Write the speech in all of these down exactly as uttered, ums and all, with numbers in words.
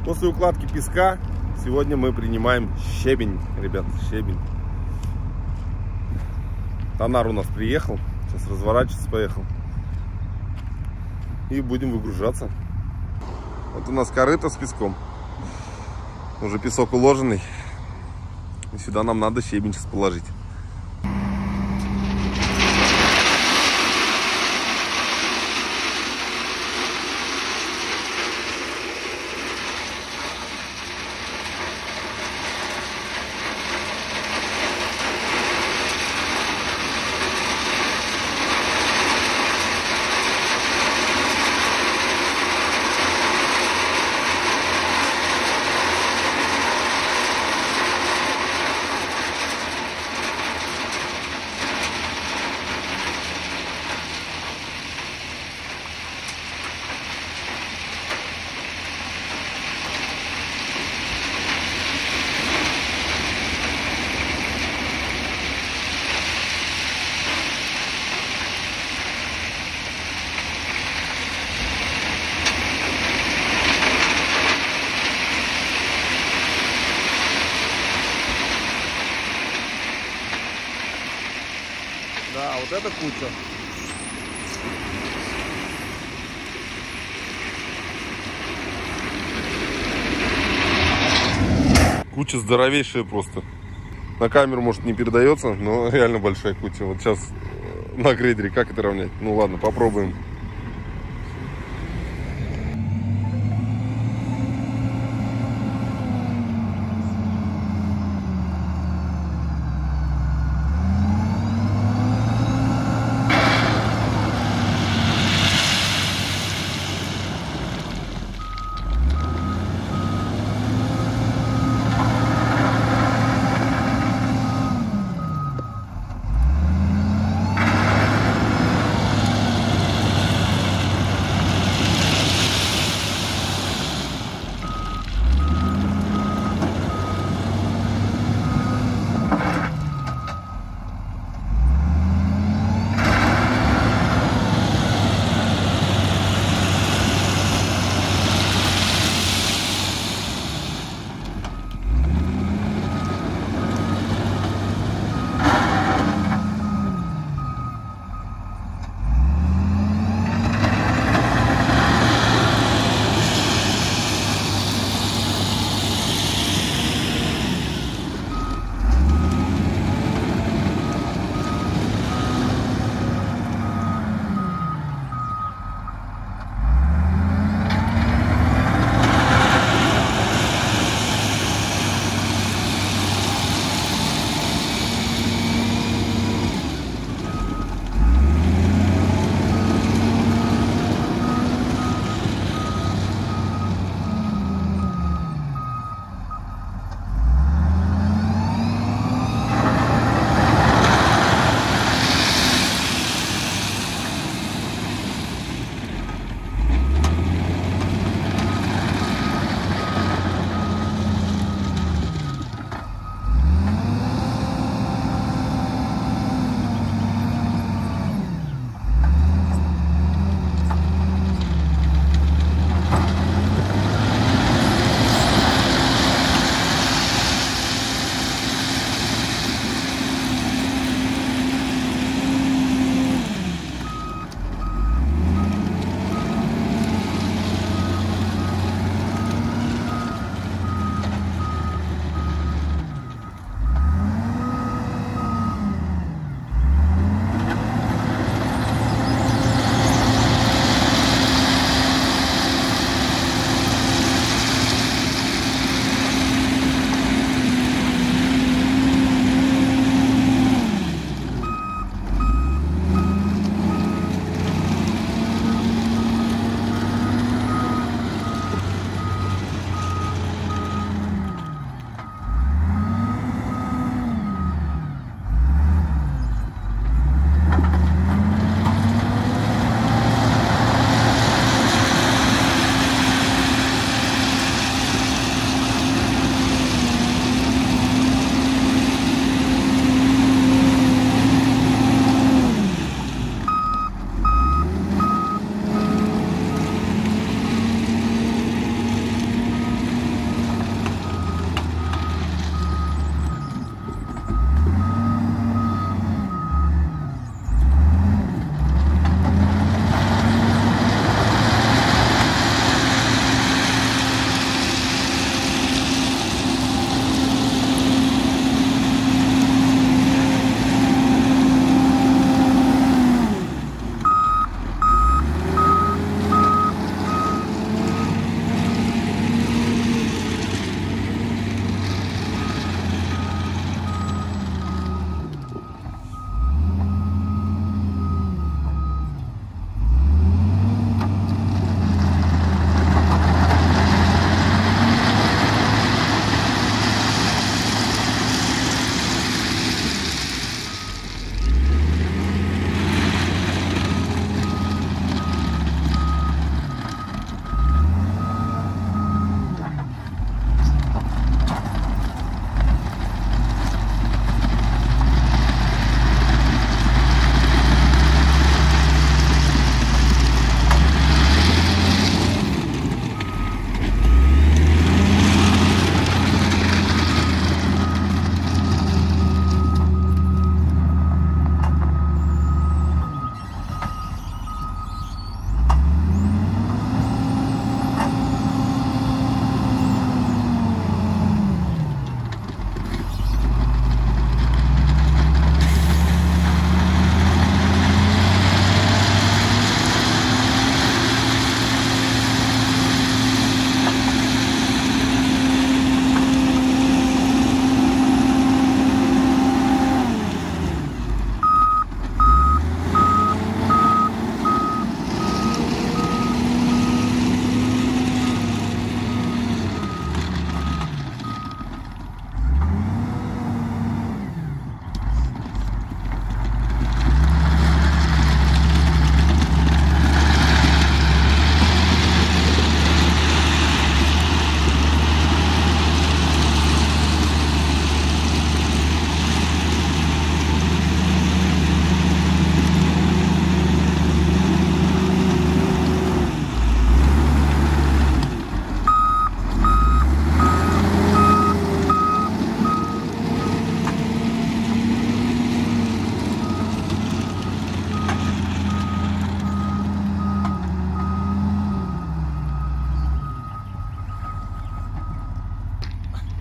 После укладки песка сегодня мы принимаем щебень, ребят, щебень. Тонар у нас приехал, сейчас разворачиваться поехал. И будем выгружаться. Вот у нас корыто с песком. Уже песок уложенный. И сюда нам надо щебень сейчас положить. Да, вот это куча. Куча здоровейшая просто. На камеру, может, не передается, но реально большая куча. Вот сейчас на грейдере как это равнять? Ну ладно, попробуем.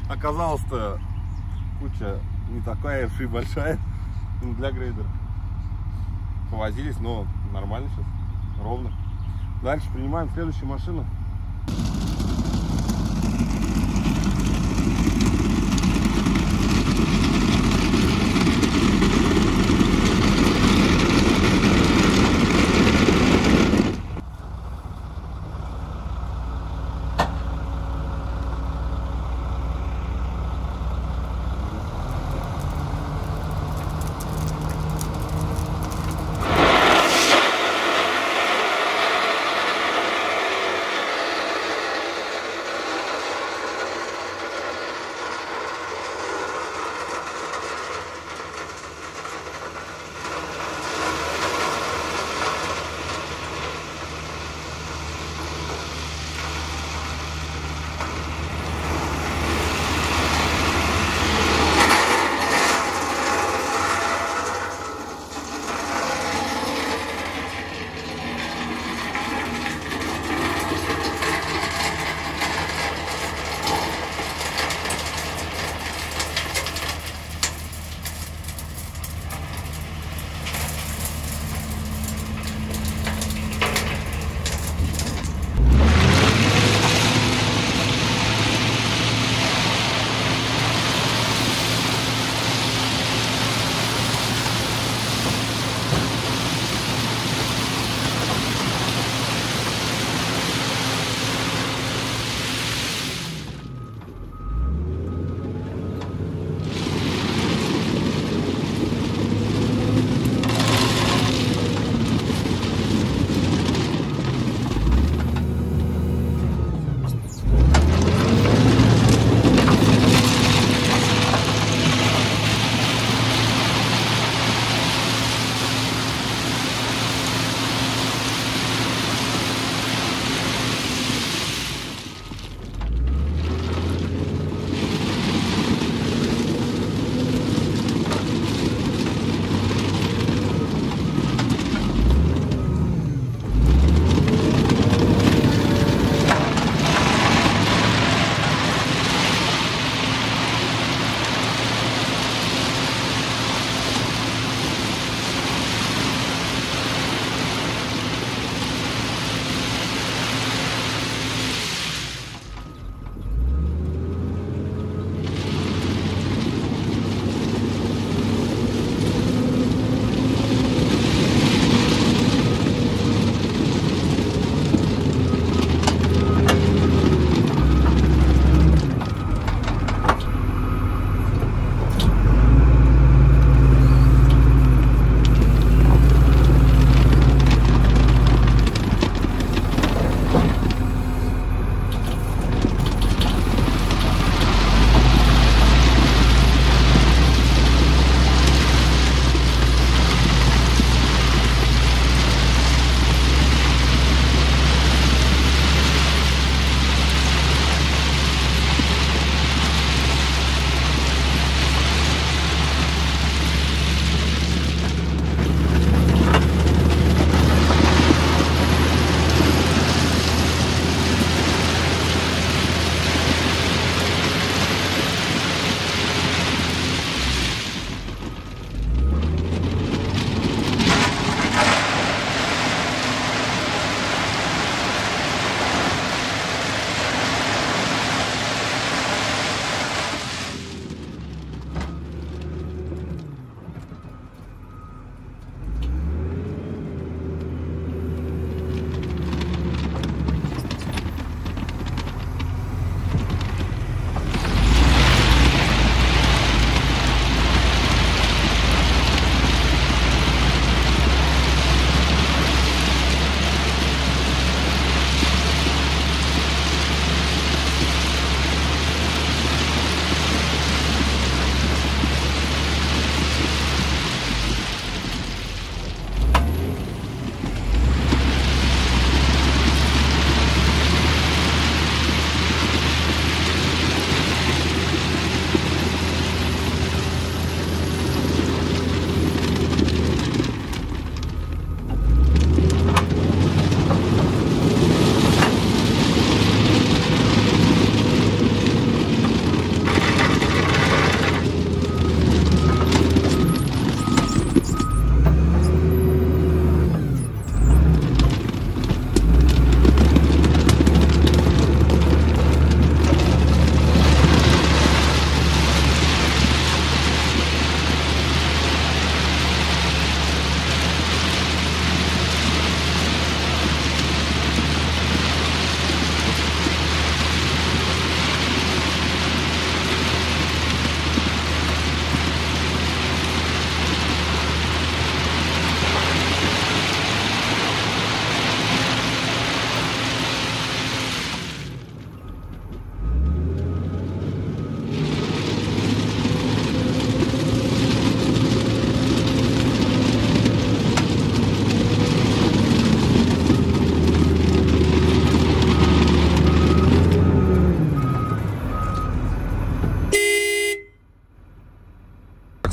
Оказалось-то куча не такая уж и большая для грейдера. Повозились, но нормально сейчас, ровно. Дальше принимаем следующую машину.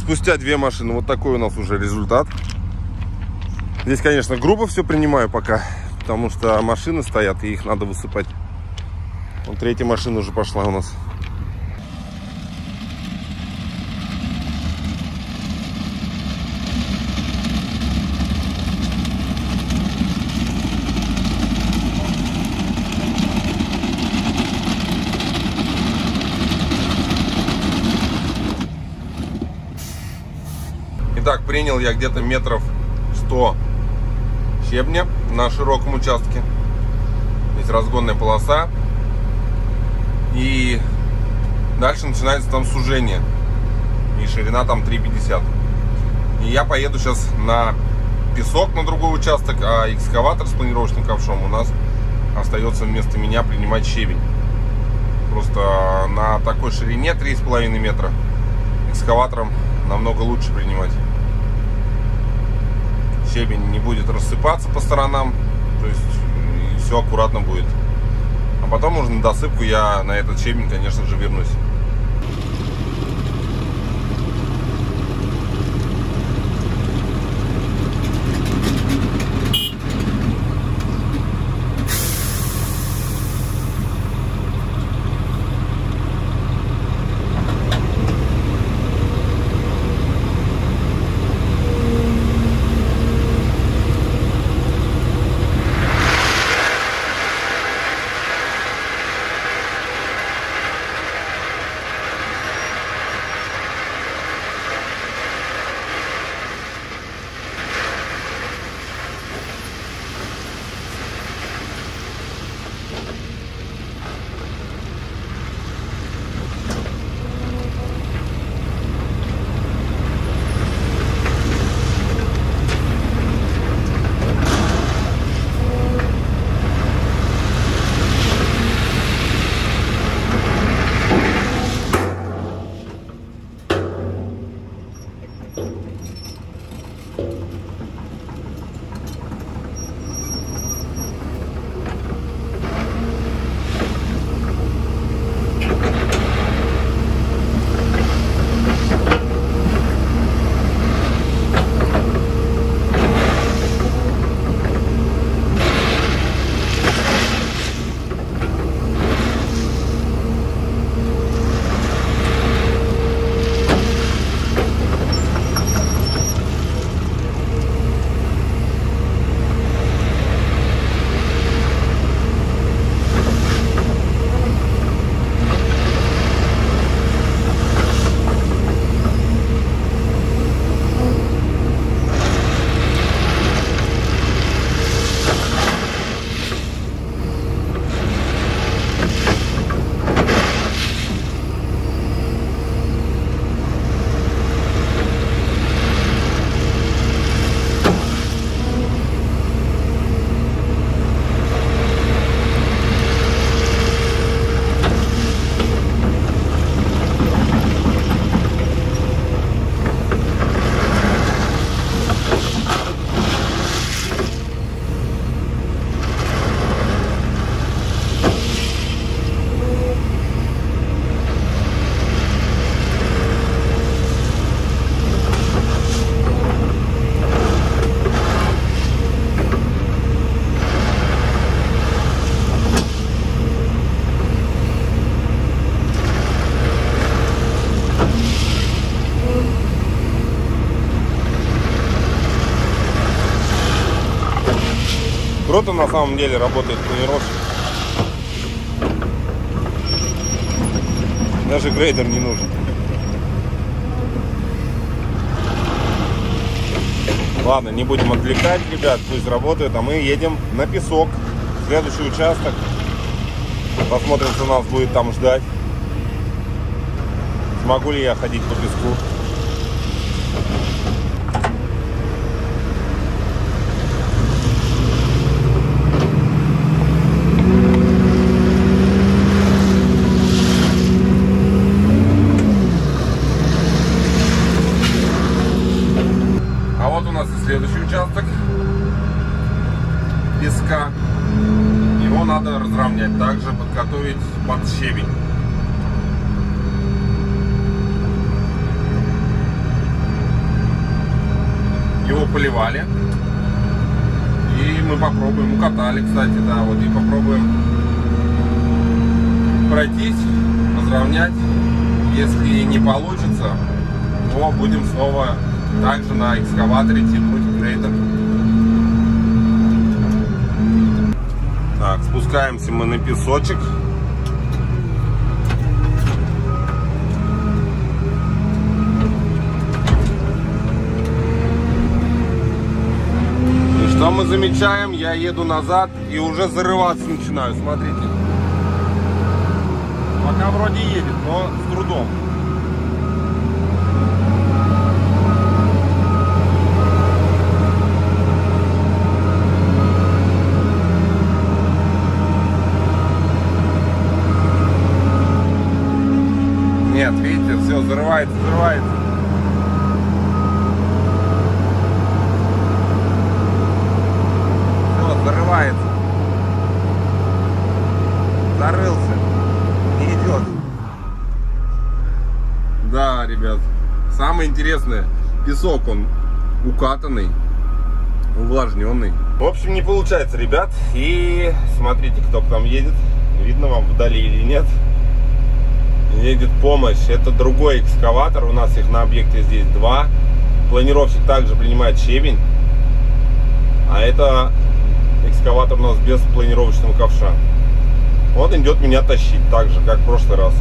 спустя две машины вот такой у нас уже результат. Здесь, конечно, грубо все принимаю пока, потому что машины стоят и их надо высыпать. Вот третья машина уже пошла у нас. Итак, принял я где-то метров сто щебня на широком участке. Здесь разгонная полоса. И дальше начинается там сужение. И ширина там три пятьдесят. И я поеду сейчас на песок, на другой участок, а экскаватор с планировочным ковшом у нас остается вместо меня принимать щебень. Просто на такой ширине три с половиной метра экскаватором намного лучше принимать. Щебень не будет рассыпаться по сторонам, то есть и все аккуратно будет. А потом уже на досыпку я на этот щебень, конечно же, вернусь. Круто на самом деле работает планировщик. Даже грейдер не нужен. Ладно, не будем отвлекать, ребят, пусть работают, а мы едем на песок. Следующий участок. Посмотрим, что нас будет там ждать. Смогу ли я ходить по песку. Следующий участок песка. Его надо разровнять, также подготовить под щебень. поливали. И мы попробуем, укатали, кстати, да, вот, и попробуем пройтись, разровнять. Если не получится, то будем снова также на экскаваторе тянуть грейдер. Так, спускаемся мы на песочек. И что мы замечаем? Я еду назад и уже зарываться начинаю, смотрите. Пока вроде едет, но с трудом. Нет, видите, все зарывается, зарывается. Все, зарывается. Зарылся. Не идет. Да, ребят. Самое интересное, песок он укатанный, увлажненный. В общем, не получается, ребят. И смотрите, кто там едет. Видно вам вдали или нет. Едет помощь. Это другой экскаватор. У нас их на объекте здесь два. Планировщик также принимает щебень. А это экскаватор у нас без планировочного ковша. Он идет меня тащить, так же, как в прошлый раз.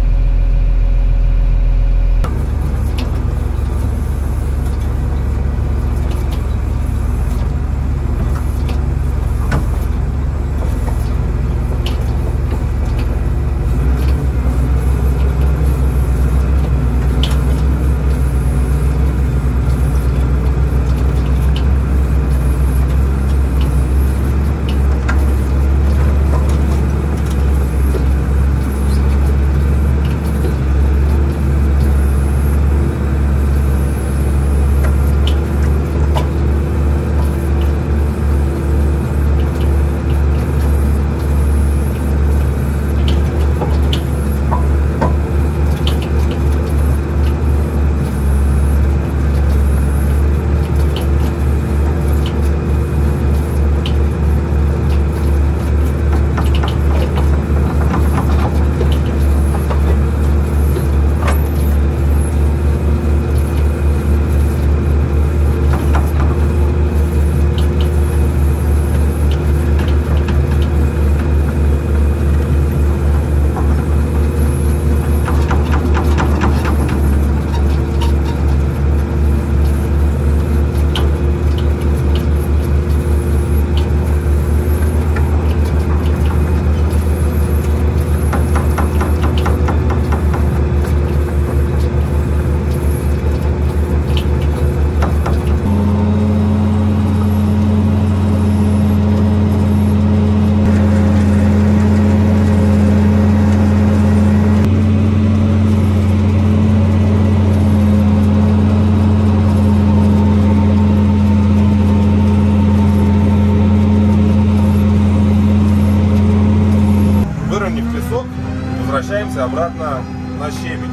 Возвращаемся обратно на щебень.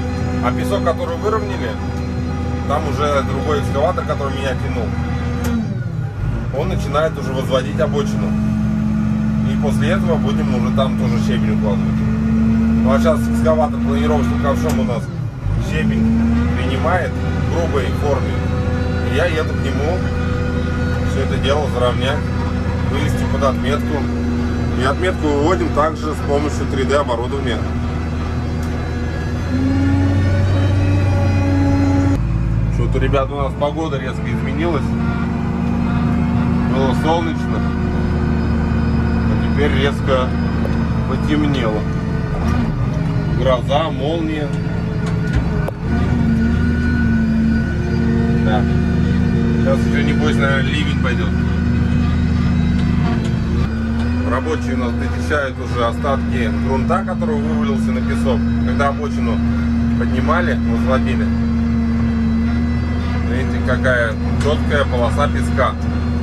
А песок, который выровняли, там уже другой экскаватор, который меня тянул, он начинает уже возводить обочину. И после этого будем уже там тоже щебень укладывать. Ну а сейчас экскаватор планировочным ковшом у нас щебень принимает в грубой форме. И я еду к нему все это дело заровнять, вывести под отметку. И отметку выводим также с помощью три дэ оборудования. Что-то, ребят, у нас погода резко изменилась. Было солнечно, а теперь резко потемнело. Гроза, молния. Да. Сейчас уже, небось, наверное, ливень пойдет. Рабочие у нас дочищают уже остатки грунта, который вывалился на песок. Когда обочину поднимали, возводили. Видите, какая четкая полоса песка.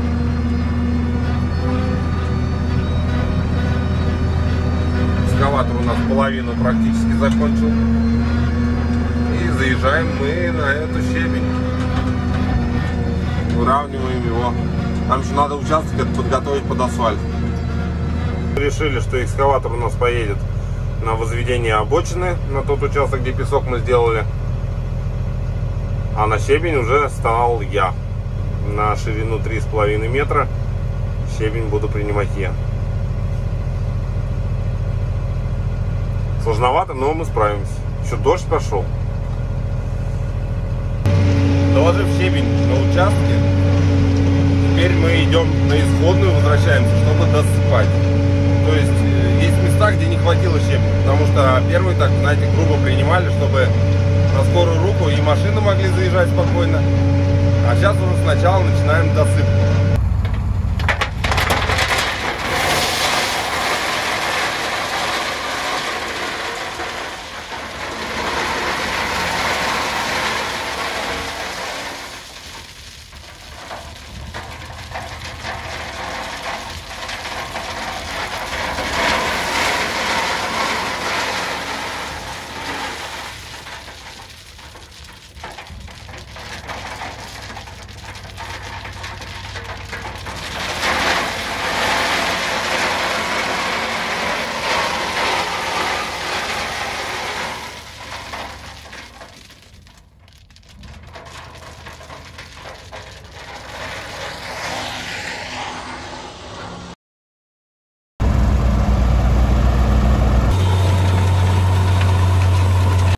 Экскаватор у нас половину практически закончил. И заезжаем мы на эту щебень. выравниваем его. Нам еще надо участок этот подготовить под асфальт. Решили, что экскаватор у нас поедет на возведение обочины, на тот участок, где песок мы сделали. А на щебень уже стал я. На ширину три с половиной метра щебень буду принимать я. Сложновато, но мы справимся. Еще дождь пошел. Доложив щебень на участке, теперь мы идем на исходную, возвращаемся, чтобы досыпать. То есть есть места, где не хватило щебня, потому что первый, так, знаете, грубо принимали, чтобы на скорую руку и машины могли заезжать спокойно. А сейчас уже сначала начинаем досыпать.